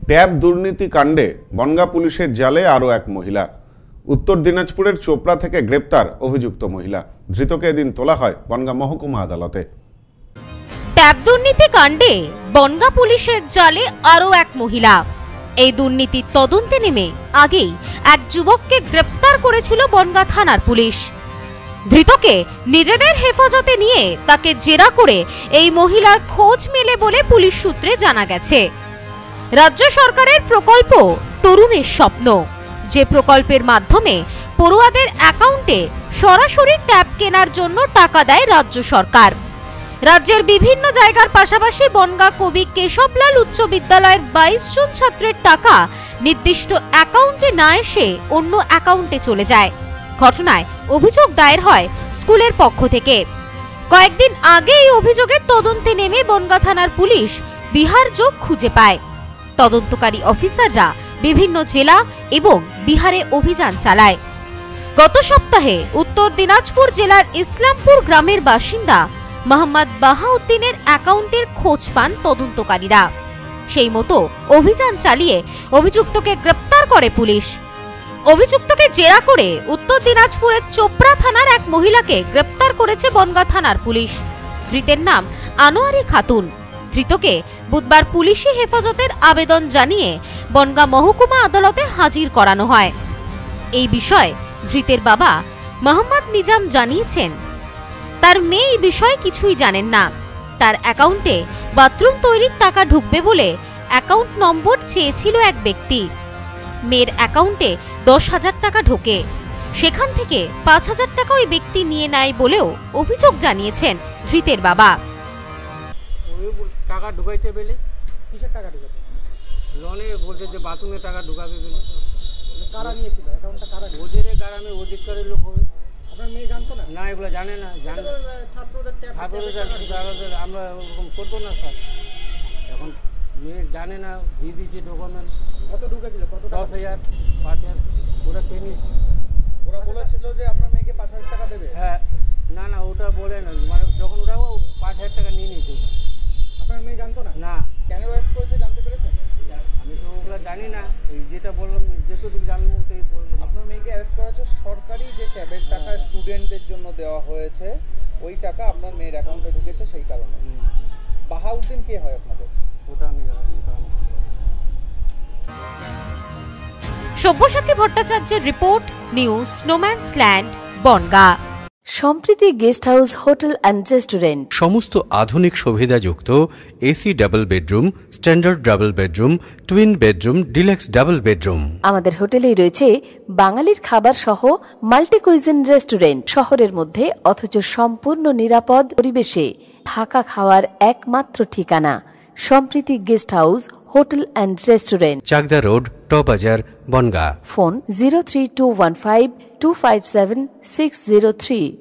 Tab দুর্নীতি কাণ্ডে বনগাঁ পুলিশের জালে আরও এক মহিলা। উত্তর দিনাজপুরের চোপড়া থেকে গ্রেপ্তার অভিযুক্ত মহিলা। ধৃতকে এদিন তোলা হয় বনগাঁ মহকুমা আদালতে। ট্যাব দুর্নীতি কাণ্ডে বনগাঁ পুলিশের জালে আরও এক মহিলা। এই দুর্নীতির তদন্তে নেমে আগেই এক যুবককে গ্রেপ্তার করেছিল বনগাঁ থানার পুলিশ। ধৃতকে নিজেদের হেফাজতে নিয়ে তাকে জেরা করে এই মহিলার খোঁজ মেলে বলে পুলিশ সূত্রে জানা গেছে। রাজ্য সরকারের প্রকল্প তরুণের স্বপ্ন, যে প্রকল্পের মাধ্যমে পড়ুয়াদের অ্যাকাউন্টে সরাসরি ট্যাব কেনার জন্য টাকা দেয় রাজ্য সরকার। রাজ্যের বিভিন্ন জায়গার পাশাপাশি বনগাঁ কবি কেশবলাল উচ্চ বিদ্যালয়ের 22 জন ছাত্রের টাকা নির্দিষ্ট অ্যাকাউন্টে না এসে অন্য অ্যাকাউন্টে চলে যায়। ঘটনায় অভিযোগ দায়ের হয় স্কুলের পক্ষ থেকে। কয়েকদিন আগে এই অভিযোগের তদন্তে নেমে বনগাঁ থানার পুলিশ বিহার যোগ খুঁজে পায়। তদন্তকারী অফিসাররা বিভিন্ন জেলা এবং বিহারে অভিযান চালায়। গত সপ্তাহে উত্তর দিনাজপুর জেলার ইসলামপুর গ্রামের বাসিন্দা মোহাম্মদ বাহাউদ্দিনের অ্যাকাউন্টের খোঁজ পান তদন্তকারীরা। সেই মতো অভিযান চালিয়ে অভিযুক্তকে গ্রেপ্তার করে পুলিশ। অভিযুক্তকে জেরা করে উত্তর দিনাজপুরের চোপড়া থানার এক মহিলাকে গ্রেপ্তার করেছে বনগাঁ থানার পুলিশ। ধৃতের নাম আনোয়ারি খাতুন। ধৃতকে বুধবার পুলিশি হেফাজতের আবেদন জানিয়ে বনগাঁ মহকুমা আদালতে হাজির করানো হয়। এই বিষয়ে ধৃতের বাবা মোহাম্মদ নিজাম জানিয়েছেন, তার মেয়ে এই বিষয়ে কিছুই জানেন না। তার অ্যাকাউন্টে বাথরুম তৈরির টাকা ঢুকবে বলে অ্যাকাউন্ট নম্বর চেয়েছিল এক ব্যক্তি। মেয়ের অ্যাকাউন্টে 10,000 টাকা ঢোকে, সেখান থেকে 5,000 টাকা ওই ব্যক্তি নিয়ে নেয় বলেও অভিযোগ জানিয়েছেন ধৃতের বাবা। টাকা ঢুকাইছে বলে কিসের টাকা ঢুকাইছে? লোনে বলতে যে বাথরুমে টাকা ঢুকাবে বলে। কারা নিয়েছিল অ্যাকাউন্টটা? কারা? ওদের গ্রামে অধিকারের লোক হবে। আপনার মেয়ে জানতো না? না, এগুলো জানে না। ছাত্রদের আমরা ওরকম করবো না স্যার। এখন মেয়ে জানে না, দিয়ে দিয়েছে ডকুমেন্ট। কত ঢুকেছিল? 10,000, 5,000 ওরা খেয়ে নিয়েছে। ওরা বলেছিল যে আপনার মেয়েকে 5,000 টাকা দেবে। হ্যাঁ, না না, ওটা বলে না, মানে যখন ওরা 5,000 টাকা নিয়ে নিয়েছে। আপনার মেয়ে জানতো না? না। কেন অ্যারেস্ট করেছে জানতে পেরেছেন? আমি তো ওগুলো জানি না, এই যেটা বললাম যেটুকু জানলাম ওটাই বললাম। আপনার মেয়েকে অ্যারেস্ট করা হচ্ছে সরকারি যে ট্যাবের টাকা স্টুডেন্টদের জন্য দেওয়া হয়েছে, ওই টাকা আপনার মেয়ের অ্যাকাউন্টে ঢুকেছে সেই কারণে। বাহাউদ্দিন কে হয় আপনাদের? ওটা আমি জানি। সব্যসাচী ভট্টাচার্যের রিপোর্ট, নিউজ স্নোম্যান্সল্যান্ড, Bangaon. Sampriti guest house hotel and restaurant. সমস্ত আধুনিক সুবিধাযুক্ত AC double bedroom, standard double bedroom, twin bedroom, deluxe double bedroom. আমাদের হোটেলেই রয়েছে বাঙালির খাবার সহ মাল্টি কুইজিন রেস্টুরেন্ট। শহরের মধ্যে অথচ সম্পূর্ণ নিরাপদ পরিবেশে থাকা খাওয়ার একমাত্র ঠিকানা Sampriti guest house hotel and restaurant, Chakdah road, টবাজার, বনগাঁ। ফোন 03215257603।